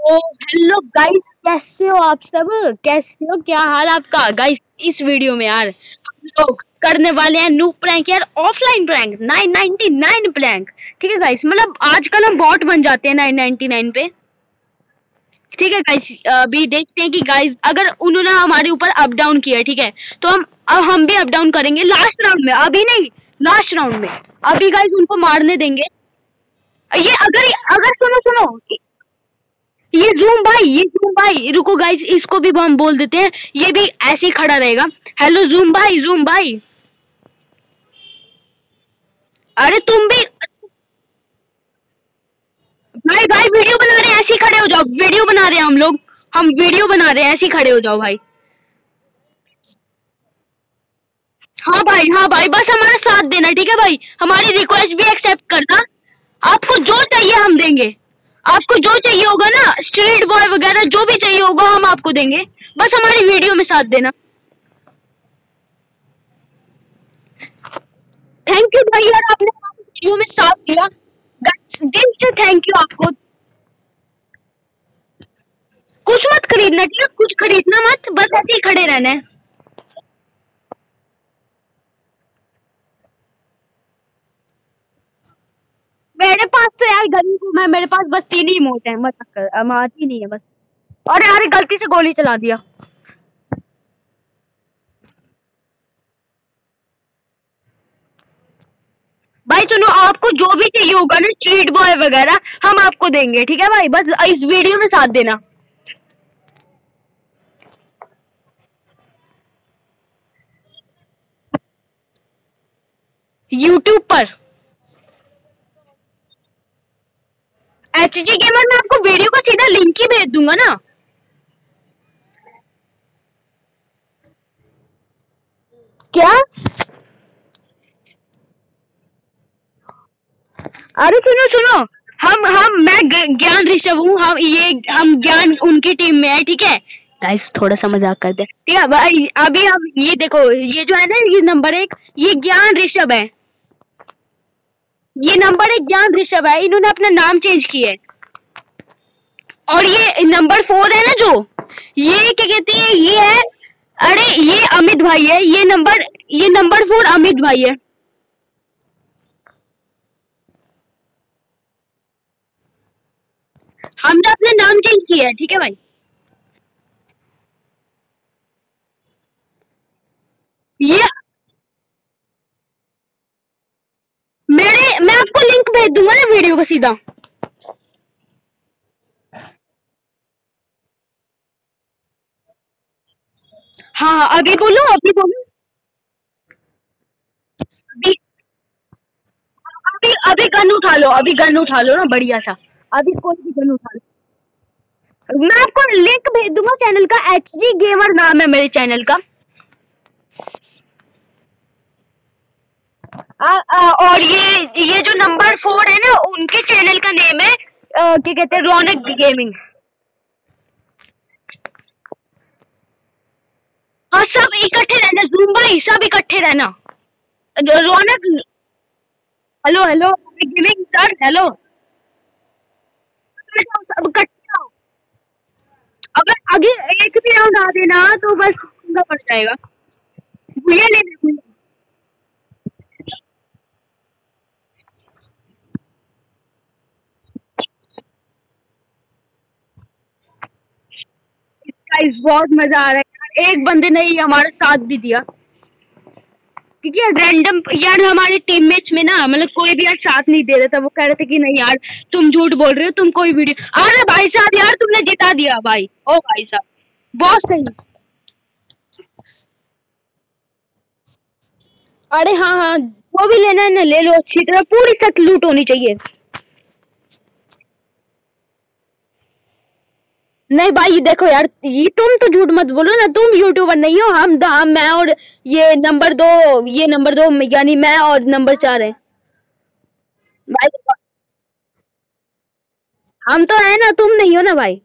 ओ hello guys, कैसे हो आप सब? कैसे हो, क्या हाल आपका गाइस? इस वीडियो में यार हम लोग करने वाले हैं न्यू प्रैंक यार, ऑफलाइन प्रैंक 999 प्रैंक। ठीक है गाइस, मतलब आजकल हम बॉट बन जाते हैं 999 पे। ठीक है गाइस, अभी देखते हैं कि गाइस अगर उन्होंने हमारे ऊपर अप डाउन किया है, ठीक है, तो हम भी अप डाउन करेंगे लास्ट राउंड में, अभी नहीं, लास्ट राउंड में। अभी गाइस उनको मारने देंगे। ये अगर अगर सुनो सुनो, ये जूम भाई रुको गाइस, इसको भी हम बोल देते हैं, ये भी ऐसे ही खड़ा रहेगा। हेलो जूम भाई। अरे तुम भी भाई, भाई वीडियो बना रहे हैं, ऐसे ही खड़े हो जाओ, वीडियो बना रहे हैं हम लोग, हम वीडियो बना रहे हैं, ऐसे ही खड़े हो जाओ भाई। हाँ भाई बस हमारा साथ देना, ठीक है भाई, हमारी रिक्वेस्ट भी एक्सेप्ट करना। आपको जो चाहिए हम देंगे, आपको जो चाहिए होगा ना, स्ट्रीट बॉय वगैरह जो भी चाहिए होगा हम आपको देंगे, बस हमारी वीडियो में साथ देना। थैंक यू भाई यार, आपने वीडियो में साथ दिया, दिल से थैंक यू आपको। कुछ मत खरीदना, ठीक है, कुछ खरीदना मत, बस ऐसे ही खड़े रहना है। मेरे पास तो यार गरीब हूँ मैं, मेरे पास बस 3 ही इमोट है, मत कर, आती नहीं है बस। और यार गलती से गोली चला दिया। भाई सुनो, आपको जो भी चाहिए होगा ना, स्ट्रीट बॉय वगैरह, हम आपको देंगे, ठीक है भाई, बस इस वीडियो में साथ देना। यूट्यूब पर एच जी गेमर, मैं आपको वीडियो का सीधा लिंक ही भेज दूंगा ना। क्या? अरे सुनो सुनो, मैं ज्ञान ऋषभ हूँ, हम ज्ञान उनकी टीम में है, ठीक है गाइस, थोड़ा सा मजाक करते हैं, ठीक है भाई। अभी हम ये देखो, ये जो है ना, ये नंबर 1, ये ज्ञान ऋषभ है, ये नंबर 1 ज्ञान ऋषभ है, इन्होंने अपना नाम चेंज किया है। और ये नंबर 4 है ना जो, ये क्या कहते हैं, ये है, अरे ये अमित भाई है, ये नंबर 4 अमित भाई है। हमने अपने नाम चेंज किया है, ठीक है भाई। ये मैं आपको लिंक भेज दूंगा ना वीडियो का सीधा। हाँ अभी बोलो, अभी बोलो। अभी अभी अभी गन उठा लो, अभी गन उठा लो ना, बढ़िया सा। अभी कोई भी गन उठा लो, मैं आपको लिंक भेज दूंगा चैनल का, एच जी गेमर नाम है मेरे चैनल का। और ये जो नंबर 4 है ना, उनके चैनल का नेम है, क्या कहते हैं, रौनक गेमिंग। हाँ सब इकट्ठे रहना, जूम भाई सब इकट्ठे रहना। Raunak, hello hello gaming sir, hello. सब इकट्ठे आओ। अगर आगे एक भी राउंड आ देना तो बस पंगा पड़ जाएगा। भूया ले ले भूया। गाइस बहुत मजा आ रहा है यार, एक बंदे ने ही हमारा साथ भी दिया, क्योंकि यार रैंडम, यार हमारे टीममेट्स में ना, मतलब कोई भी यार साथ नहीं दे रहा था, वो कह रहे थे कि नहीं यार तुम झूठ बोल रहे हो, तुम कोई वीडियो, अरे भाई साहब यार तुमने जिता दिया भाई, ओ भाई साहब बहुत सही। अरे हाँ हाँ, जो भी लेना है ना ले लो, अच्छी तरह पूरी सख्त लूट होनी चाहिए। नहीं भाई देखो यार, ये तुम तो झूठ मत बोलो ना, तुम यूट्यूबर नहीं हो, हम मैं और ये नंबर दो यानी मैं और नंबर 4 है भाई। हम तो है ना, तुम नहीं हो ना भाई।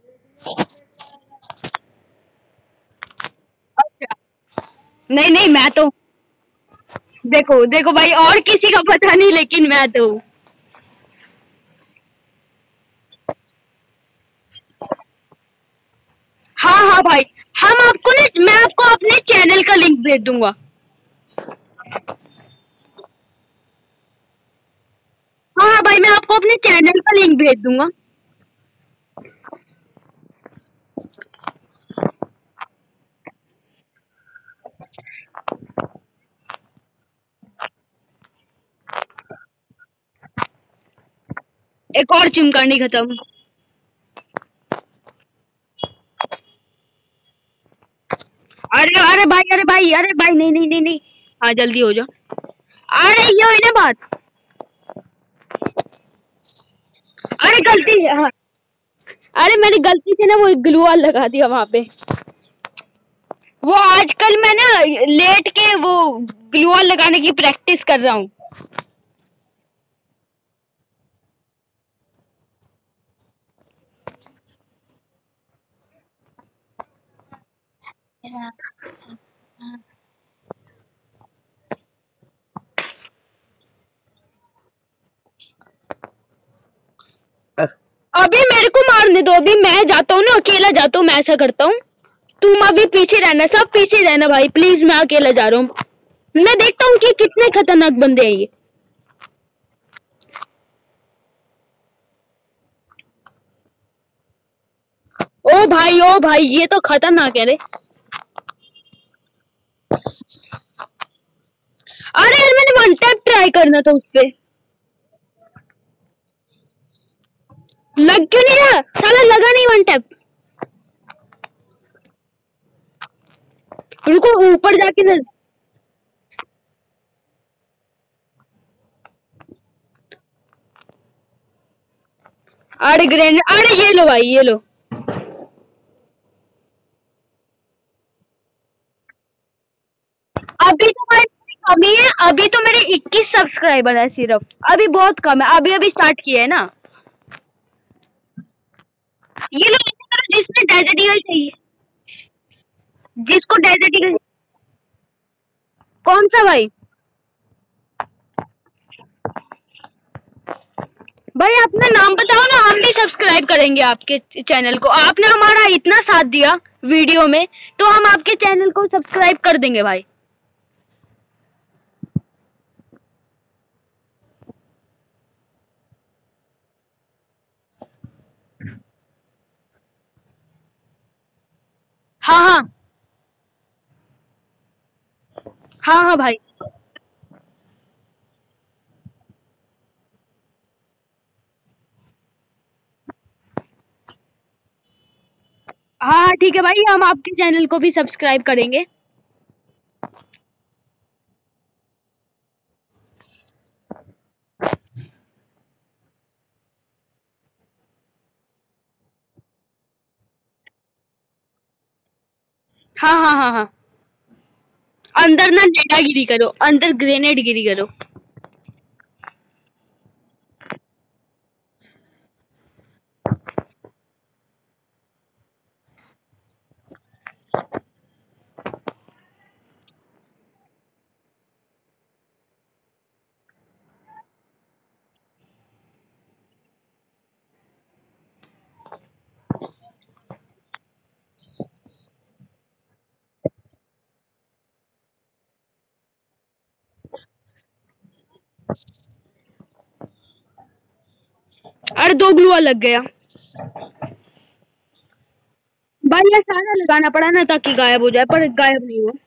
अच्छा, नहीं नहीं, मैं तो, देखो देखो भाई, और किसी का पता नहीं, लेकिन मैं तो, हाँ हाँ भाई, हम आपको ना, मैं आपको अपने चैनल का लिंक भेज दूंगा। हाँ हाँ भाई, मैं आपको अपने चैनल का लिंक भेज दूंगा। एक और चिमकांडी खत्म। अरे अरे भाई, अरे भाई, अरे भाई, नहीं नहीं नहीं नहीं। हाँ जल्दी हो जाओ। अरे ये हुई ना बात। अरे गलती से, हाँ। अरे मैंने गलती से ना वो ग्लू वॉल लगा दिया वहां पे। वो आजकल मैं ना लेट के वो ग्लू वॉल लगाने की प्रैक्टिस कर रहा हूँ। अभी मेरे को मारने दो, अभी मैं जाता हूँ ना, अकेला जाता हूँ, मैं ऐसा करता हूँ। तुम अभी पीछे रहना, सब पीछे रहना भाई प्लीज, मैं अकेला जा रहा हूँ। मैं देखता हूँ कि कितने खतरनाक बंदे हैं ये। ओ भाई ये तो खतरनाक है रे। अरे यार मैंने वन टैप ट्राई करना था उसपे, लग क्यों नहीं रहा साला, लगा नहीं वन टैप। रुको ऊपर जाके ना। अरे ग्रेनेड, अरे ये लो भाई, ये लो। अभी तो भाई कमी है, अभी तो मेरे 21 सब्सक्राइबर है सिर्फ, अभी बहुत कम है, अभी अभी स्टार्ट किया है ना। ये लो, जिसने डेजर्ट ईगल चाहिए, जिसको डेजर्ट ईगल। कौन सा भाई? भाई अपना नाम बताओ ना, हम भी सब्सक्राइब करेंगे आपके चैनल को। आपने हमारा इतना साथ दिया वीडियो में, तो हम आपके चैनल को सब्सक्राइब कर देंगे भाई। हाँ हाँ हाँ हाँ भाई। हाँ हाँ ठीक है भाई, हम आपके चैनल को भी सब्सक्राइब करेंगे। हाँ हाँ हाँ हाँ। अंदर ना नेटागिरी करो, अंदर ग्रेनेड गिरी करो। अरे दो ग्लूआ लग गया भाई, ये सारा लगाना पड़ा ना ताकि गायब हो जाए, पर गायब नहीं हुआ।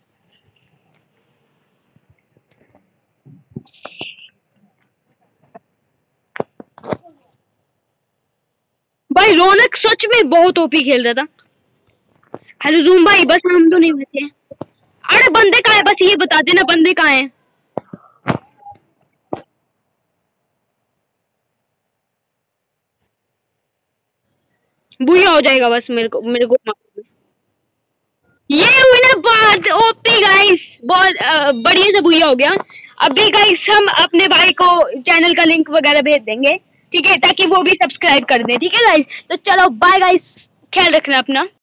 भाई रौनक सच में बहुत ओपी खेल रहा था। हेलो जूम भाई, बस हम तो नहीं बचे। अरे बंदे कहाँ है, बस ये बता देना बंदे कहाँ हैं। बुया हो जाएगा बस, मेरे को मार। ये हुई ना बात, ओपी गाइस, बहुत बढ़िया से बुया हो गया। अभी गाइस हम अपने भाई को चैनल का लिंक वगैरह भेज देंगे, ठीक है, ताकि वो भी सब्सक्राइब कर दे, ठीक है गाइस। तो चलो बाय गाइस, ख्याल रखना अपना।